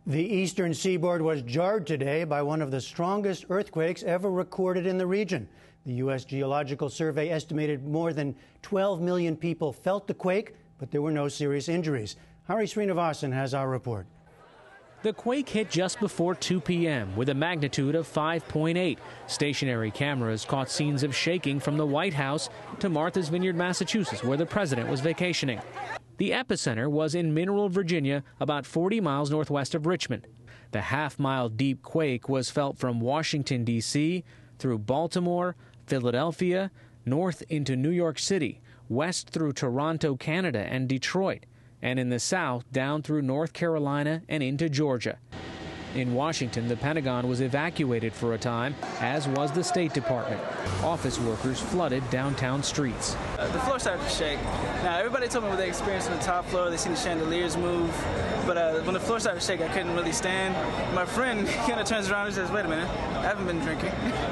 The eastern seaboard was jarred today by one of the strongest earthquakes ever recorded in the region. The U.S. Geological Survey estimated more than 12 million people felt the quake, but there were no serious injuries. Sreenivasan has our report. The quake hit just before 2 p.m. with a magnitude of 5.8. Stationary cameras caught scenes of shaking from the White House to Martha's Vineyard, Massachusetts, where the president was vacationing. The epicenter was in Mineral, Virginia, about 40 miles northwest of Richmond. The half-mile deep quake was felt from Washington, D.C., through Baltimore, Philadelphia, north into New York City, west through Toronto, Canada, and Detroit, and in the south down through North Carolina and into Georgia. In Washington, the Pentagon was evacuated for a time, as was the State Department. Office workers flooded downtown streets. The floor started to shake. Now, everybody told me what they experienced on the top floor. They seen the chandeliers move. But when the floor started to shake, I couldn't really stand. My friend kind of turns around and says, wait a minute, I haven't been drinking.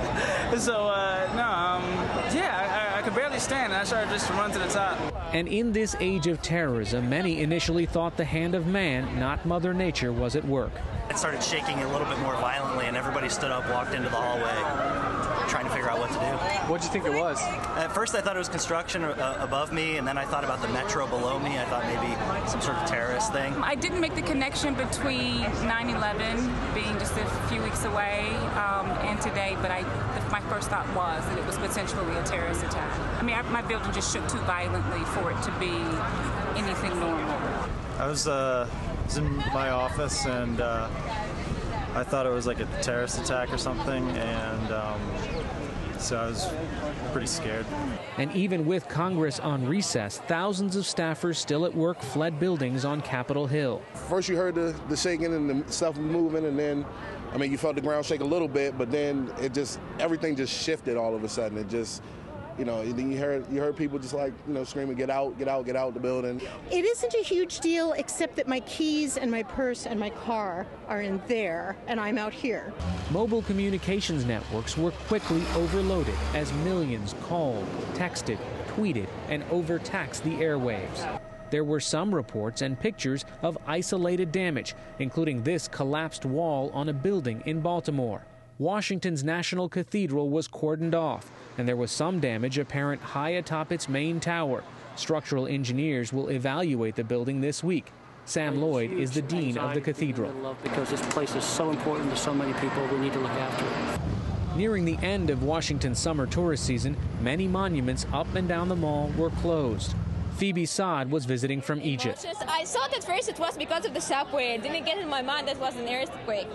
I could barely stand, and I started just to run to the top. And in this age of terrorism, many initially thought the hand of man, not Mother Nature, was at work. It started shaking a little bit more violently, and everybody stood up, walked into the hallway, trying to figure out what to do. What did you think it was? At first I thought it was construction above me, and then I thought about the metro below me. I thought maybe some sort of terrorist thing. I didn't make the connection between 9/11 being just a few weeks away and today, but my first thought was that it was potentially a terrorist attack. I mean, my building just shook too violently for it to be anything normal. I was in my office, and I thought it was like a terrorist attack or something, and so I was pretty scared. And even with Congress on recess, thousands of staffers still at work fled buildings on Capitol Hill. First you heard the shaking and the stuff moving, and then, I mean, you felt the ground shake a little bit, but then everything just shifted all of a sudden. It just, then you heard people just like, screaming, get out the building. It isn't a huge deal, except that my keys and my purse and my car are in there, and I'm out here. Mobile communications networks were quickly overloaded as millions called, texted, tweeted, and overtaxed the airwaves. There were some reports and pictures of isolated damage, including this collapsed wall on a building in Baltimore. Washington's National Cathedral was cordoned off, and there was some damage apparent high atop its main tower. Structural engineers will evaluate the building this week. Sam Lloyd is the dean of the cathedral. Because this place is so important to so many people, we need to look after it. Nearing the end of Washington's summer tourist season, many monuments up and down the mall were closed. Phoebe Saad was visiting from Egypt. I thought at first it was because of the subway. It didn't get in my mind that was an earthquake.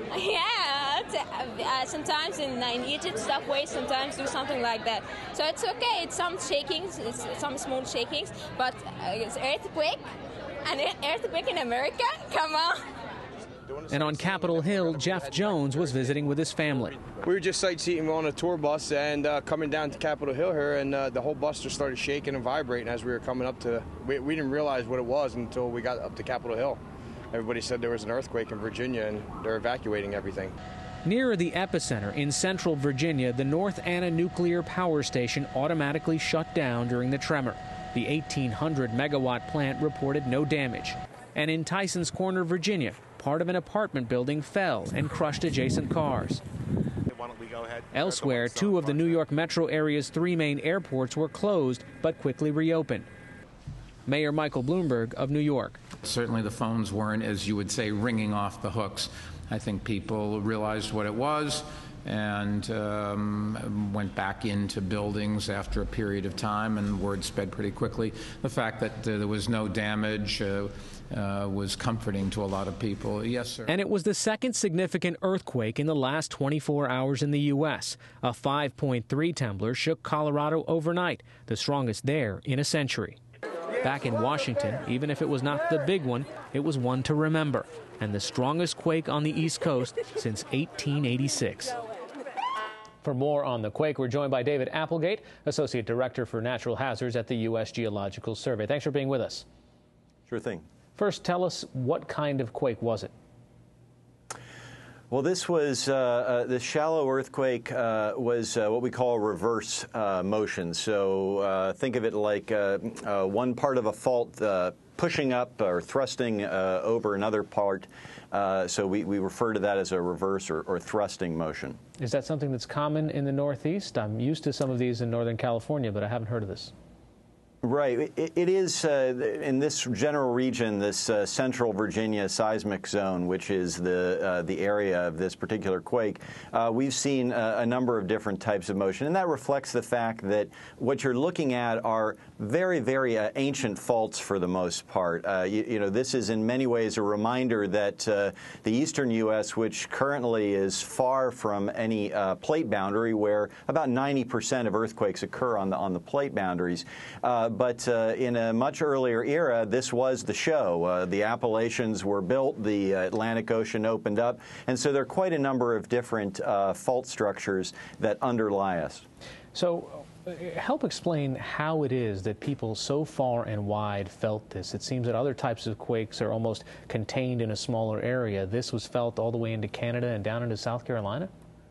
Yeah, sometimes in Egypt, subways sometimes do something like that. So it's okay, it's some shakings, it's some small shakings, but it's earthquake? An earthquake in America? Come on. And on Capitol Hill, Jeff Jones was visiting with his family. We were just sightseeing on a tour bus and coming down to Capitol Hill here, and the whole bus just started shaking and vibrating as we were coming up to. We didn't realize what it was until we got up to Capitol Hill. Everybody said there was an earthquake in Virginia, and they're evacuating everything. Nearer the epicenter in central Virginia, the North Anna Nuclear Power Station automatically shut down during the tremor. The 1,800-megawatt plant reported no damage. And in Tysons Corner, Virginia, part of an apartment building fell and crushed adjacent cars. Elsewhere, two of the New York metro area's three main airports were closed but quickly reopened. Mayor Michael Bloomberg of New York. Certainly the phones weren't, as you would say, ringing off the hooks. I think people realized what it was and went back into buildings after a period of time, and word sped pretty quickly. The fact that there was no damage was comforting to a lot of people. Yes, sir. And it was the second significant earthquake in the last 24 hours in the U.S. A 5.3 Templar shook Colorado overnight, the strongest there in a century. Back in Washington, even if it was not the big one, it was one to remember, and the strongest quake on the East Coast since 1886. For more on the quake, we're joined by David Applegate, Associate Director for Natural Hazards at the U.S. Geological Survey. Thanks for being with us. Sure thing. First, tell us, what kind of quake was it? Well, this was the shallow earthquake was what we call reverse motion. So think of it like one part of a fault pushing up or thrusting over another part. So we refer to that as a reverse or thrusting motion. Is that something that's common in the Northeast? I'm used to some of these in Northern California, but I haven't heard of this. Right. It is in this general region, this central Virginia seismic zone, which is the area of this particular quake. We've seen a number of different types of motion, and that reflects the fact that what you're looking at are very, very ancient faults for the most part. You know, this is in many ways a reminder that the eastern U.S., which currently is far from any plate boundary, where about 90% of earthquakes occur on the plate boundaries. But in a much earlier era, this was the show. The Appalachians were built, the Atlantic Ocean opened up, and so there are quite a number of different fault structures that underlie us. So help explain how it is that people so far and wide felt this. It seems that other types of quakes are almost contained in a smaller area. This was felt all the way into Canada and down into South Carolina?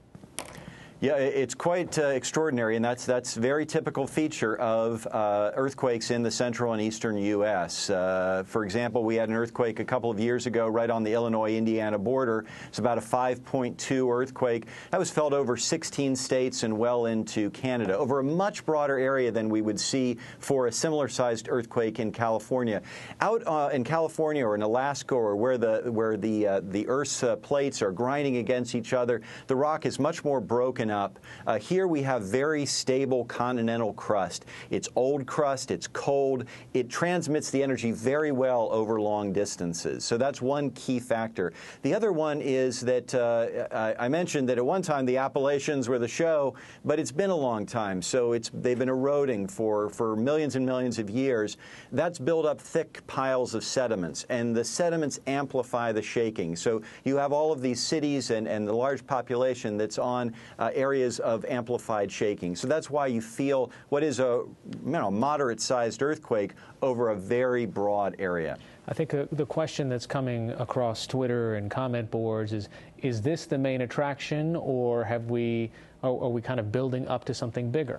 Yeah, it's quite extraordinary, and that's a very typical feature of earthquakes in the central and eastern U.S. For example, we had an earthquake a couple of years ago right on the Illinois-Indiana border. It's about a 5.2 earthquake. That was felt over 16 states and well into Canada, over a much broader area than we would see for a similar-sized earthquake in California. Out in California or in Alaska, or where the Earth's plates are grinding against each other, the rock is much more broken up. Here we have very stable continental crust. It's old crust, it's cold, it transmits the energy very well over long distances. So that's one key factor. The other one is that I mentioned that at one time the Appalachians were the show, but it's been a long time. So they've been eroding for millions and millions of years. That's built up thick piles of sediments, and the sediments amplify the shaking. So you have all of these cities and the large population that's on areas of amplified shaking. So that's why you feel what is a moderate-sized earthquake over a very broad area. I think the question that's coming across Twitter and comment boards is this the main attraction, or are we kind of building up to something bigger?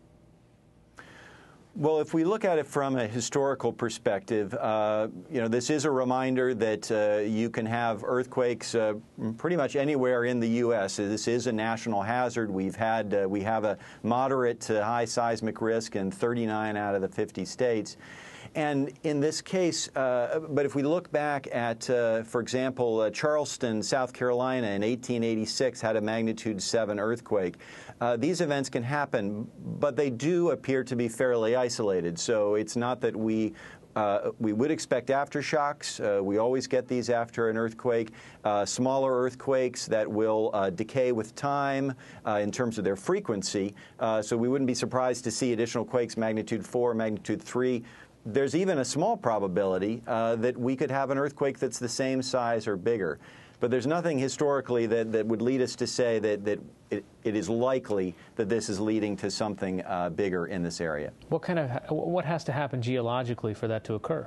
Well, if we look at it from a historical perspective, this is a reminder that you can have earthquakes pretty much anywhere in the U.S. This is a national hazard. We have a moderate to high seismic risk in 39 out of the 50 states. And in this case, but if we look back at, for example, Charleston, South Carolina in 1886 had a magnitude 7 earthquake. These events can happen, but they do appear to be fairly isolated. So it's not that we would expect aftershocks. We always get these after an earthquake. Smaller earthquakes that will decay with time in terms of their frequency. So we wouldn't be surprised to see additional quakes magnitude 4, magnitude 3. There's even a small probability that we could have an earthquake that's the same size or bigger. But there's nothing historically that would lead us to say that it is likely that this is leading to something bigger in this area. What has to happen geologically for that to occur?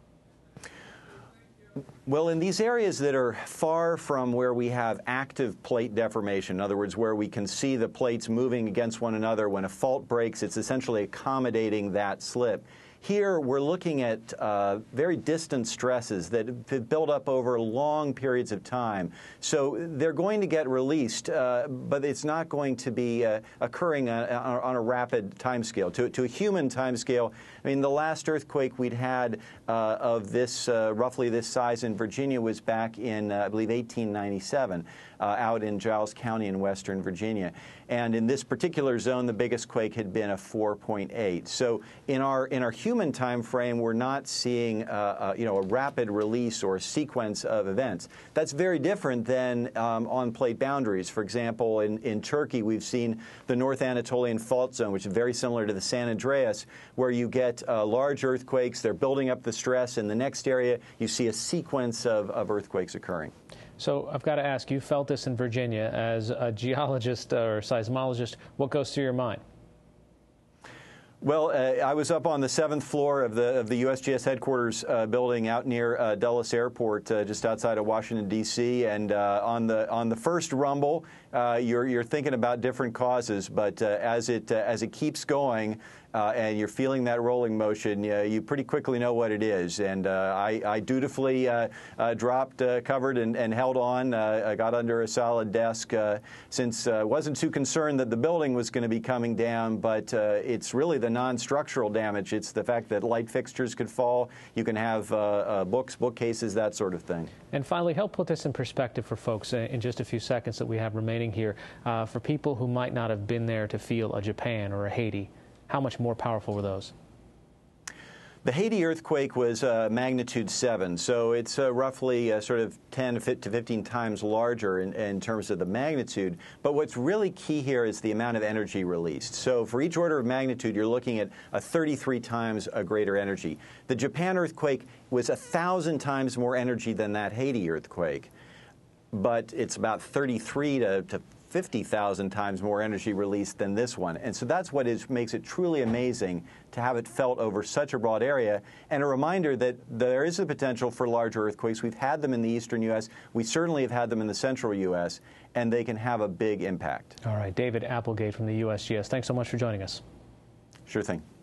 Well, in these areas that are far from where we have active plate deformation, in other words, where we can see the plates moving against one another, when a fault breaks, it's essentially accommodating that slip. Here, we're looking at very distant stresses that have built up over long periods of time. So they're going to get released, but it's not going to be occurring on a rapid timescale. To a human timescale, I mean, the last earthquake we'd had of this, roughly this size in Virginia was back in, I believe, 1897. Out in Giles County in western Virginia. And in this particular zone, the biggest quake had been a 4.8. So in our human time frame, we're not seeing a rapid release or sequence of events. That's very different than on plate boundaries. For example, in Turkey, we've seen the North Anatolian Fault Zone, which is very similar to the San Andreas, where you get large earthquakes. They're building up the stress. In the next area, you see a sequence of earthquakes occurring. So I've got to ask, you felt this in Virginia. As a geologist or seismologist, what goes through your mind? Well, I was up on the 7th floor of the USGS headquarters building out near Dulles Airport, just outside of Washington, D.C. And on the first rumble, you're thinking about different causes, but as it keeps going, and you're feeling that rolling motion, you pretty quickly know what it is. And I dutifully dropped, covered, and held on. I got under a solid desk since I wasn't too concerned that the building was going to be coming down, but it's really the non-structural damage. It's the fact that light fixtures could fall. You can have books, bookcases, that sort of thing. And finally, help put this in perspective for folks in just a few seconds that we have remaining here. For people who might not have been there to feel a Japan or a Haiti, how much more powerful were those? The Haiti earthquake was magnitude 7, so it's roughly sort of 10 to 15 times larger in terms of the magnitude. But what's really key here is the amount of energy released. So for each order of magnitude, you're looking at a 33 times a greater energy. The Japan earthquake was 1,000 times more energy than that Haiti earthquake, but it's about 33 to 50,000 times more energy released than this one. And so that's what makes it truly amazing to have it felt over such a broad area, and a reminder that there is the potential for larger earthquakes. We've had them in the eastern U.S. We certainly have had them in the central U.S., and they can have a big impact. All right, David Applegate from the USGS, thanks so much for joining us. Sure thing.